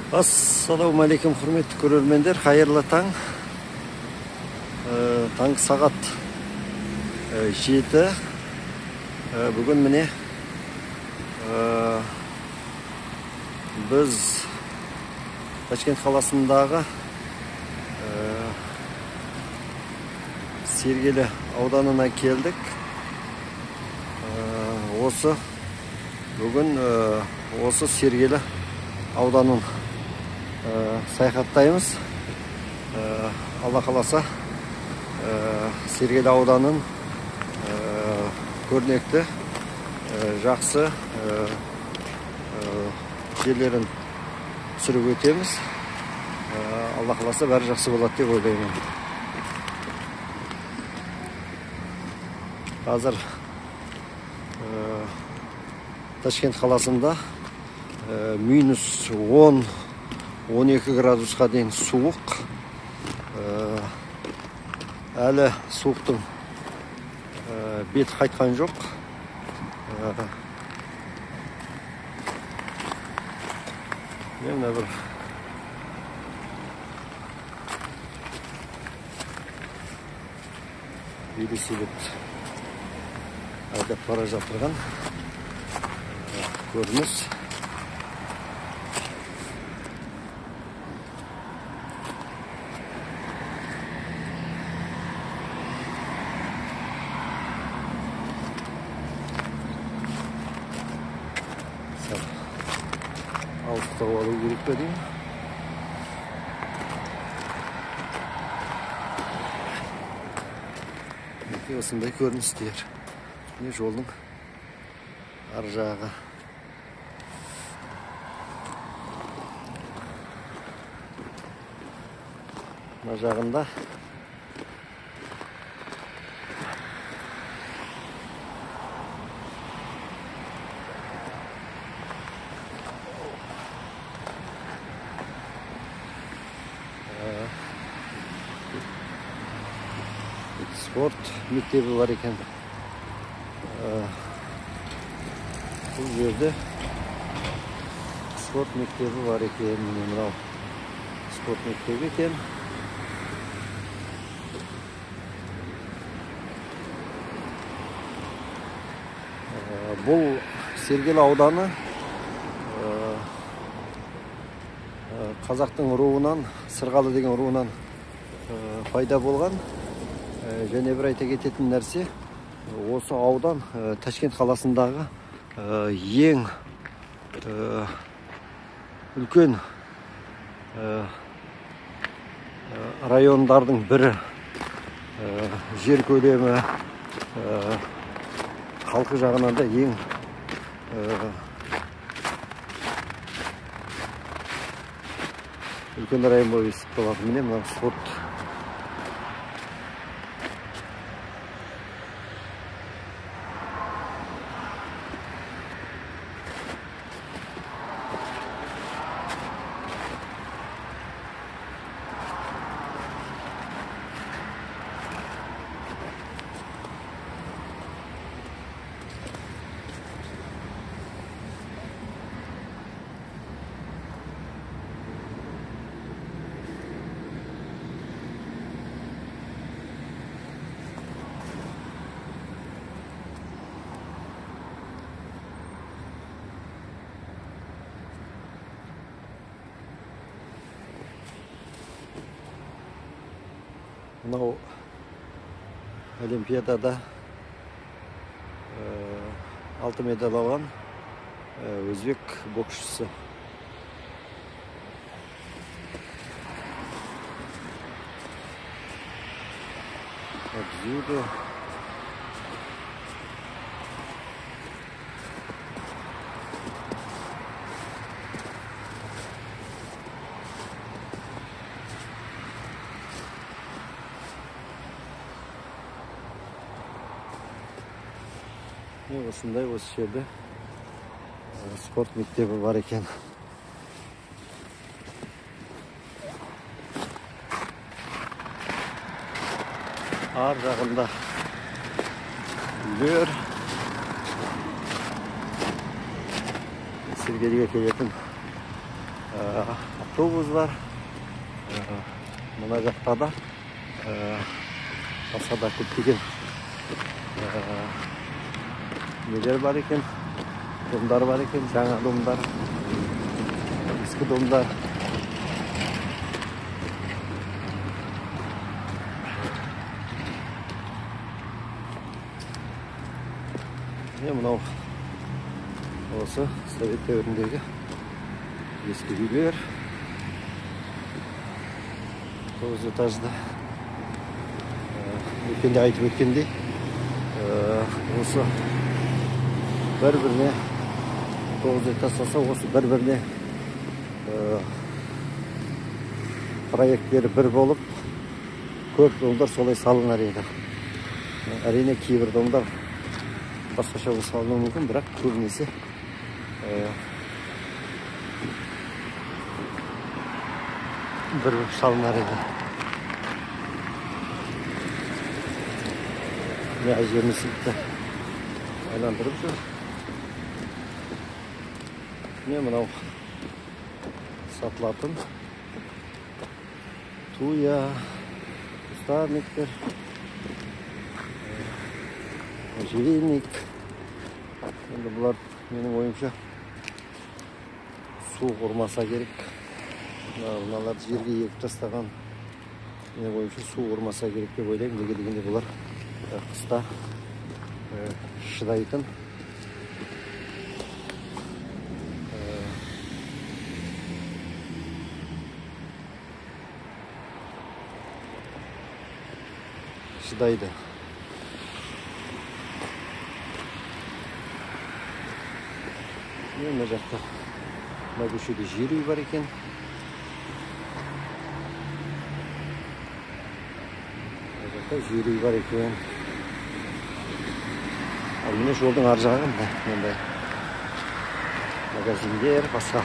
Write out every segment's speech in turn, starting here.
Ассалаумағалейкум, құрметті көрермендер, қайырлы таң. Таңғы сағат 7. Бүгін міне біз Ташкент қаласындағы Сергелі ауданына келдік. Бүгін осы Сергелі ауданын саяхаттаймыз. Алла қаласа Сергелі ауданын көрнекті, жақсы жерлерін түсіріп өтеміз. Алла қаласа бәрі жақсы болады деп ойлаймын. Қазір Ташкент қаласында минус 10-12 градусқа дейін суық. Әлі суықтың беті қайтқан жоқ. Мені бір велосипед айдап бара жатырған көрініс. Алыстау алу керек пе деймін. Осындай көріністер. Не жолдың ар жағы. Мына жағында спорт мектебі бар екен. Бұл жерде спорт мектебі бар екен. Мынау спорт мектебі екен. Бұл Сергелі ауданы қазақтың руынан, Сырғалы деген руынан пайда болған. Және бір айта кететін нәрсе, осы аудан Ташкент қаласындағы ең үлкен райондардың бірі. Жер көлемі, халқы жағынан да ең үлкен район болып есептеледі. Міне мына спорт мынау Олимпиадада алтын медаль алған өзбек боксшысы. Дзюдо. Осындай осы жерде спорт мектебі бар екен. Ар жағында үйлер. Сергеліге келетін автобус бар. Мына жақта да басқа да көптеген нелер бар екен, домдар бар екен, жаңа домдар, ескі домдар. Мынау осы совет дәуіріндегі ескі үйлер. 9 этажды. Өткенде айтып өткендей, осы бір-біріне 9 этаж салса, осы бір-біріне проекттері бір болып, көп домдар солай салынар еді. Әрине кейбір домдар басқаша салынуы мүмкін, бірақ көбінесе бір салынар еді. Әжеміз айландырып жүр. Мынау сатылатын туя, кустарниктер, можжевельник. Енді бұлар менің ойымша су ұрмаса керек. Мыналарды жерге егіп тастаған, менің ойымша су ұрмаса керек деп ойлаймын. Неге дегенде бұлар қыста шыдайтын. Шыдайды. Мына жақта мына көшеде жер үй бар екен. Мына жақта жер үй бар екен. Ал міне жолдың ар жағы мындай магазиндер, басқа.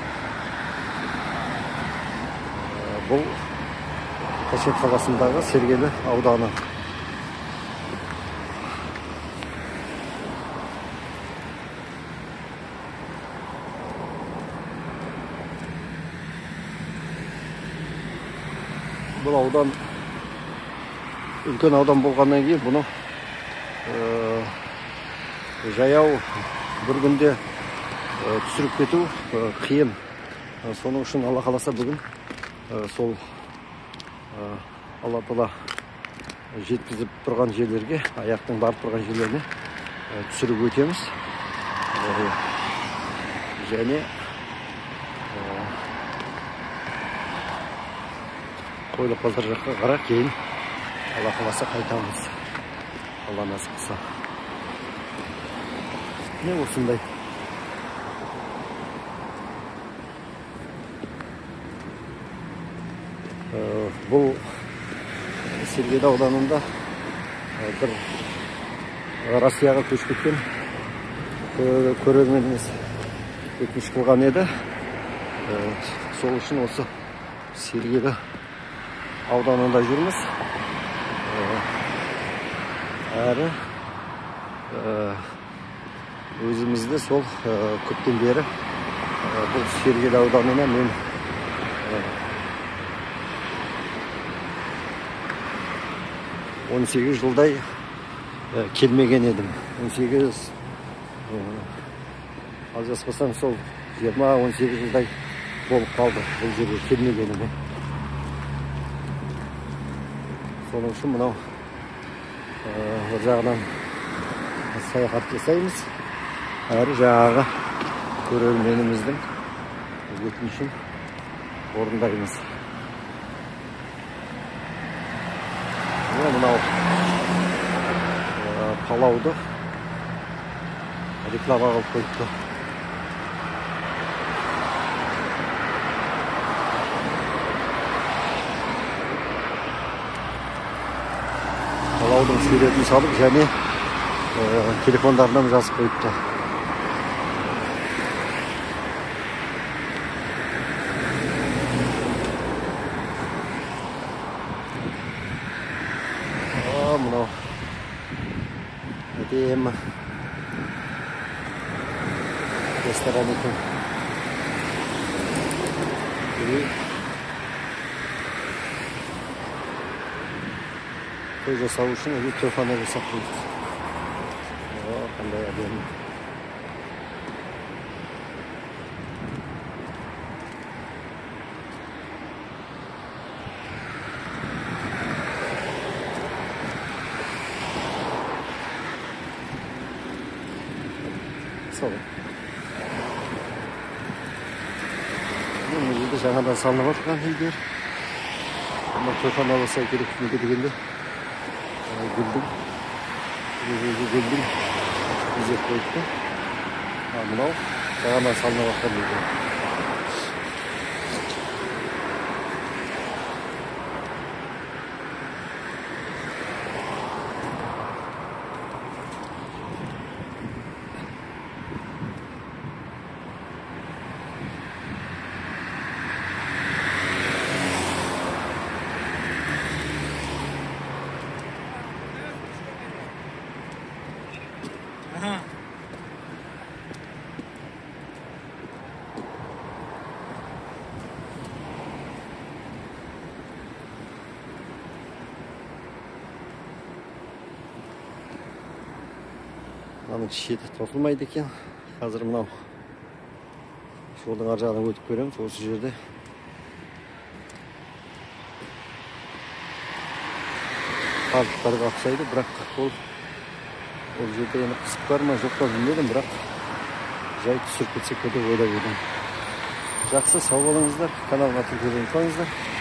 Бұл Ташкент қаласындағы Сергелі ауданы. Бұл аудан үлкен аудан болғаннан кейін бұны жаяу бір күнде түсіріп кету қиын. Соның үшін Алла қаласа бүгін сол Алла Тағала жеткізіп тұрған жерлерге, аяқтың барып тұрған жерлеріне түсіріп өтеміз. Және Qo'yliq bozor жаққа қарап, кейін Алла қаласа қайтамыз. Алла насіп қылса. Не осындай. Бұл Сергелі ауданында бір Россияға көшіп кеткен көрерменіміз өтініш қылған еді. Сол үшін осы Сергелі ауданында жүрміз. Әрі өзімізді сол көптен бері бұл Сергелі ауданына мен 18 жылдай келмеген едім. 18 алжаспасам сол 20-18 жылдай болып қалды бұл жерге келмегеніме. Соның үшін мынау бір жағынан саяхат жасаймыз. Әрі жаңағы көрерменіміздің өтінішін орындаймыз. Мынау палауды реклама қылып қойыпты. Палаудың суретін салып, және телефондарынан жазып қойыпты. Мынау әдемі ресторан екен. той жасау үшін өзі тойхана жасап қойды. Қандай әдемі. Сол. Бұл жерде жаңадан салынып жатқан үйлер. Ama tойхана болса керек неге дегенде гүлдің кезек қойыпты. Мынау жаңадан салынып жатқан үйлер. Мынаның шеті тоқылмайды екен. Қазір мынау жолдың ар жағынан өтіп көреміз. Осы жерде қалдықтарға ұқсайды, бірақ ол жерде енді қысып бар ма жоқ па білмедім, бірақ жай түсіріп кетсек деп ойлап едім. Жақсы, сау болыңыздар. Каналыма тіркелуін қойыңыздар.